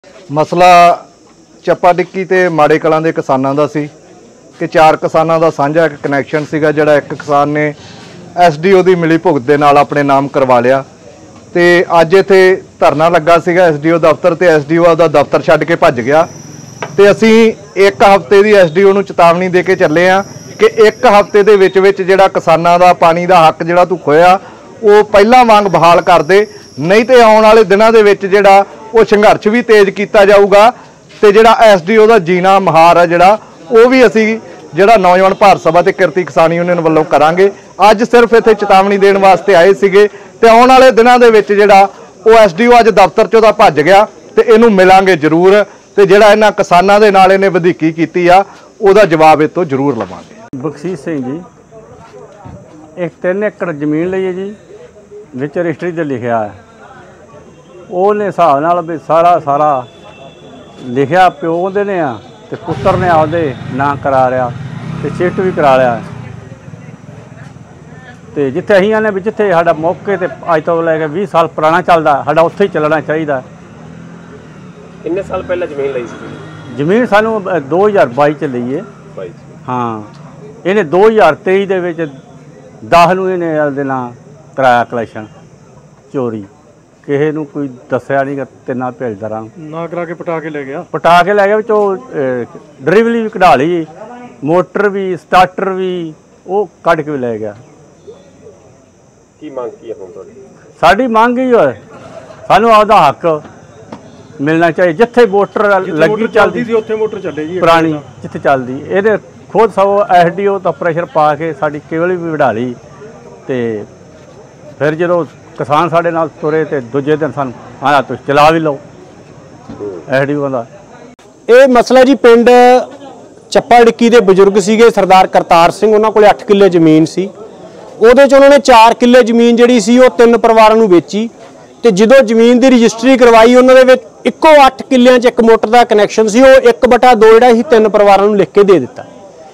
ਮਸਲਾ ਚੱਪਾ ਡਿੱਕੀ ਤੇ ਮਾੜੇ ਕਲਾਂ ਦੇ ਕਿਸਾਨਾਂ ਦਾ ਸੀ ਕਿ 4 ਕਿਸਾਨਾਂ ਦਾ ਸਾਂਝਾ ਇੱਕ ਕਨੈਕਸ਼ਨ ਸੀਗਾ ਜਿਹੜਾ ਇੱਕ ਕਿਸਾਨ ਨੇ ਐਸਡੀਓ ਦੀ ਮਿਲੀ ਭੁਗਤ ਦੇ ਨਾਲ ਆਪਣੇ ਨਾਮ ਕਰਵਾ ਲਿਆ ਤੇ ਅੱਜ ਇੱਥੇ ਧਰਨਾ ਲੱਗਾ ਸੀਗਾ ਐਸਡੀਓ ਦਫ਼ਤਰ ਤੇ ਐਸਡੀਓ ਆਪਦਾ ਦਫ਼ਤਰ ਛੱਡ ਕੇ ਭੱਜ ਗਿਆ ਤੇ ਅਸੀਂ ਇੱਕ ਹਫ਼ਤੇ ਦੀ ਐਸਡੀਓ ਨੂੰ ਚੇਤਾਵਨੀ ਦੇ ਕੇ ਚੱਲੇ ਆ ਕਿ ਇੱਕ ਹਫ਼ਤੇ ਦੇ ਵਿੱਚ ਜਿਹੜਾ ਕਿਸਾਨਾਂ ਦਾ ਪਾਣੀ ਦਾ ਹੱਕ ਜਿਹੜਾ ਤੂੰ ਖੋਇਆ ਉਹ ਪਹਿਲਾਂ ਵਾਂਗ ਬਹਾਲ ਕਰ ਦੇ, नहीं तो आने वाले दिनों के विच जिहड़ा वो संघर्ष भी तेज किया जाऊगा तो जिहड़ा एसडीओ का जीना महार है जिहड़ा वो भी असी जिहड़ा नौजवान भारत सभा ते किरती किसान यूनियन वालों करांगे। अज सिर्फ इत्थे चेतावनी देण वास्ते आए सीगे ते आने वाले दिनों के विच जिहड़ा वो एसडीओ अज दफ्तर चों दा भज गया तो इहनूं मिलांगे जरूर ते जिहड़ा इन्हां किसानां दे नाल इहने वधीकी कीती आ उहदा जवाब इह तों जरूर लवांगे। बख्शीश सिंह जी एक 3 एकड़ जमीन लई है जी विच रजिस्ट्री ते लिखिया है ਉਹਨੇ ਹਿਸਾਬ ਨਾਲ भी सारा लिखिया प्यो दे ने आ ते पुत्र ने आपदे नां करा लिया ते शिफ्ट भी करा लिया ते जिथे असीं आने भी जिथे साडा मौके ते अज तो लैके 20 साल पुराना चलदा साडा उत्थे ही चलना चाहिए। किन्ने साल पहले जमीन लई सी? जमीन सानू 2022 च लई है। हाँ इन्हें 2023 दे विच 10 नूं इन्हें आपदे नां कराया कलैक्शन चोरी किसी नूं कोई दस्सिया नहीं कि 3 भेजदारां ना करा के पटा के ले गया विचों ड्रिवली भी कढ़ा ली मोटर भी स्टार्टर भी वो कढ़ के भी ले गया। की मांग की है हुण तुहाडी? साडी मांग ही है सानू आपदा हक मिलना चाहिए जिथे मोटर लगी चलती सी उत्थे मोटर चले जी पुरानी जिथे चलती ये खुद सौ एसडीओ तो प्रेशर पा के साडी केबल भी वढ़ा ली ते फिर जो किसान साढ़े नाल तुरे तो दूजे दिन सानू आया तुम चला भी लो एसडीओ का। ये मसला जी पिंड ਚੱਪਾ ਡਿੱਕੀ ਦੇ ਬਜ਼ੁਰਗ ਸੀਗੇ सरदार करतार सिंह उन्होंने को 8 किले ਜ਼ਮੀਨ ਸੀ ਉਹਦੇ ਚ ਉਹਨਾਂ ਨੇ 4 ਕਿਲੇ ਜ਼ਮੀਨ ਜਿਹੜੀ ਸੀ ਉਹ 3 ਪਰਿਵਾਰਾਂ ਨੂੰ ਵੇਚੀ ਤੇ ਜਦੋਂ ਜ਼ਮੀਨ ਦੀ ਰਜਿਸਟਰੀ ਕਰਵਾਈ ਉਹਨਾਂ ਦੇ ਵਿੱਚ ਇੱਕੋ 8 ਕਿੱਲਿਆਂ 'ਚ ਇੱਕ ਮੋਟਰ ਦਾ ਕਨੈਕਸ਼ਨ ਸੀ ਉਹ 1/2 ਜਿਹੜਾ ਸੀ 3 ਪਰਿਵਾਰਾਂ ਨੂੰ ਲਿਖ ਕੇ ਦੇ ਦਿੱਤਾ।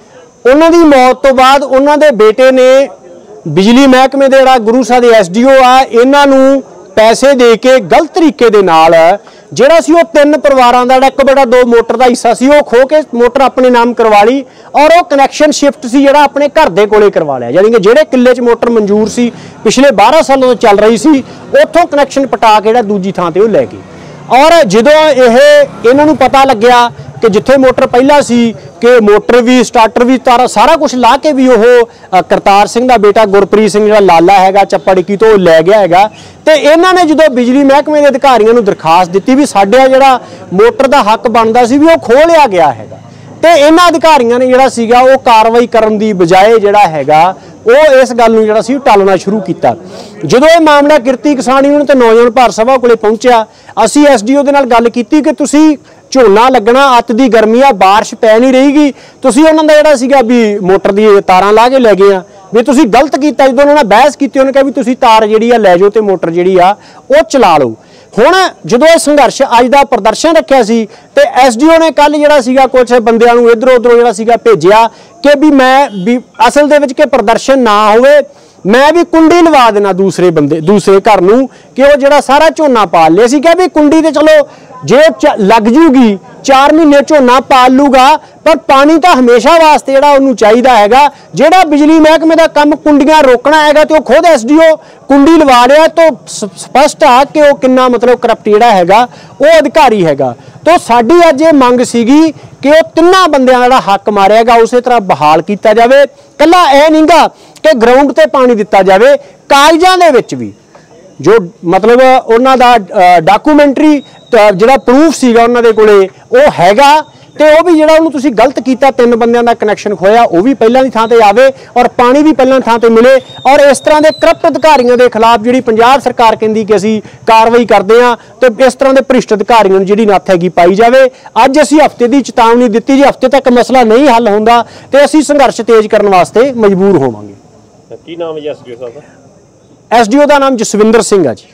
ਉਹਨਾਂ ਦੀ ਮੌਤ ਤੋਂ ਬਾਅਦ ਉਹਨਾਂ ਦੇ ਬੇਟੇ ਨੇ बिजली महकमे दे गुरु साहब दे एसडीओ आ इन्हों पैसे दे के गलत तरीके दे नाल जिहड़ा सी 3 परिवारां दा 1/2 मोटर का हिस्सा सी खो के मोटर अपने नाम करवा ली और वो कनैक्शन शिफ्ट सी जिहड़ा अपने घर दे कोले करवा लिया यानी कि जिहड़े किले च मोटर मंजूर सी पिछले 12 सालों तो चल रही सी उत्थों कनैक्शन पटा के जिहड़ा दूजी थां ते लै गए। और जदों इन्हां नूं पता लग्या कि जिथे मोटर पहला सी कि मोटर भी स्टार्टर भी तारा सारा कुछ ला के भी वो करतार सिंह का बेटा गुरप्रीत सिंह जो लाला है ਚੱਪਾ ਡਿੱਕੀ तो लै गया है तो इन्हों ने जो बिजली महकमे के अधिकारियों को दरखास्त दी भी साडा जिहड़ा मोटर का हक बनता सी भी वो खो लिया गया है तो इन्होंने अधिकारियों ने जिहड़ा सीगा वो कार्रवाई करन दी बजाय जिहड़ा हैगा वो इस गल नूं जिहड़ा सी टालना शुरू किया। जदों ये मामला किरती किसान यूनियन ते नौजवान भारत सभा कोले पहुंचा असीं एसडीओ दे नाल गल कीती कि तुसीं झोना लगना अत की गर्मी आ बारिश पै नहीं रहेगी तुसीं उन्हां दा जिहड़ा सीगा भी मोटर दी तारां ला के लै गए आ भी तुसीं गलत कीता। जदों उन्हां ने बहस कीती उन्होंने कहा भी तुसीं तार जिहड़ी आ लै जाओ ते मोटर जिहड़ी आ वो चला लो। हुण जदों ये संघर्ष अज दा प्रदर्शन रखिया सी ते एसडीओ ने कल जिहड़ा सीगा कुछ बंदियां नूं इधरों उधरों जिहड़ा सीगा भेजिया कि भी मैं भी असल दे विच कि प्रदर्शन ना होवे मैं भी कुंडी लवा देना दूसरे घर नूं कि वो जिहड़ा सारा झोना पाल लिया सी कि भी कुंडी ते चलो जे लग जूगी 4 महीने झोना पाल लूगा पर पानी तो हमेशा वास्ते जिहड़ा उहनूं चाहीदा हैगा। जिहड़ा बिजली महकमे का काम कुंडियां रोकना हैगा तो खुद एसडीओ कुंडी लवा रहा तो स्पष्ट आ कि वो कितना मतलब करप्ट जिहड़ा हैगा वो अधिकारी हैगा। तो साडी अज ये मंग सीगी कि वो 3 बंदियां दा हक मारिया गया उस तरह बहाल किया जाए। कला यह नहींगा कि ग्राउंड ते पानी दिता जाए कागजां दे विच भी जो मतलब उन्हां दा डॉक्यूमेंटरी जिहड़ा प्रूफ सीगा उन्हां दे कोले वो हैगा ते वो भी जिहड़ा उहनूं तुसीं गलत कीता 3 बंदियां दा कनैक्शन खोया वो भी पहलां दी थां ते आवे और पानी भी पहलां थां ते मिले। और इस तरह के करप्ट अधिकारियों के खिलाफ जिहड़ी पंजाब सरकार कहंदी कि असीं कार्रवाई करदे हां ते इस तरह के भ्रिष्ट अधिकारियों नूं जिहड़ी नत्थ हैगी पाई जावे। अज असीं हफ्ते की चेतावनी दित्ती जे हफ्ते तक मसला नहीं हल हुंदा ते असीं संघर्ष तेज करन वास्ते मजबूर होवांगे। की नाम है एसडीओ साहब दा? एसडीओ का नाम जसविंदर सिंह है जी।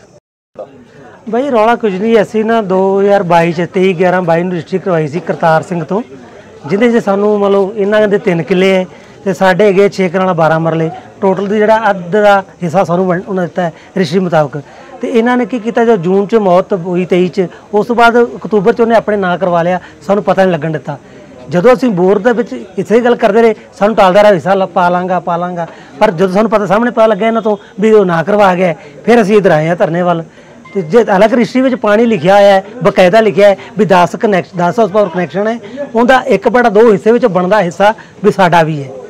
भाई रौला कुछ नहीं असी ना 2022 23/11/22 रजिस्ट्री करवाई सी करतार सिंह तो जिहदे सानू मतलब इन्हां दे 3 किले है तो साढ़े है 6 कनाल 12 मरले टोटल दी जिहड़ा अद्ध दा हिस्सा सानू उन्होंने दिता है रजिस्ट्री मुताबक ਤੇ ਇਹਨਾਂ ਨੇ ਕੀ ਕੀਤਾ, ਜੋ ਜੂਨ 'ਚ ਮੌਤ ਹੋਈ 23 'ਚ, ਉਸ ਤੋਂ ਬਾਅਦ ਅਕਤੂਬਰ 'ਚ ਉਹਨੇ ਆਪਣੇ ਨਾਂ ਕਰਵਾ ਲਿਆ, ਸਾਨੂੰ ਪਤਾ ਨਹੀਂ ਲੱਗਣ ਦਿੱਤਾ। ਜਦੋਂ ਅਸੀਂ ਬੋਰ ਦੇ ਵਿੱਚ ਇਸੇ ਗੱਲ ਕਰਦੇ ਰਹੇ, ਸਾਨੂੰ ਟਾਲਦਾ ਰਿਹਾ ਹਿੱਸਾ ਪਾ ਲਾਂਗਾ, ਪਰ ਜਦੋਂ ਸਾਨੂੰ ਪਤਾ ਸਾਹਮਣੇ ਪਤਾ ਲੱਗਿਆ ਇਹਨਾਂ ਤੋਂ ਵੀ ਉਹ ਨਾ ਕਰਵਾ ਗਿਆ, ਫਿਰ ਅਸੀਂ ਇੱਧਰ ਆਏ ਹਾਂ ਧਰਨੇ ਵੱਲ। ਤੇ ਜੇ ਹਾਲਾਂਕਿ ਰਜਿਸਟਰੀ ਵਿੱਚ ਪਾਣੀ ਲਿਖਿਆ ਹੋਇਆ ਹੈ, ਬਕਾਇਦਾ ਲਿਖਿਆ ਹੈ ਵੀ 10 ਹਾਊਸ ਪਾਵਰ ਕਨੈਕਸ਼ਨ ਹੈ, ਉਹਦਾ 1/2 ਹਿੱਸੇ ਵਿੱਚ ਬਣਦਾ ਹਿੱਸਾ ਵੀ ਸਾਡਾ ਵੀ ਹੈ।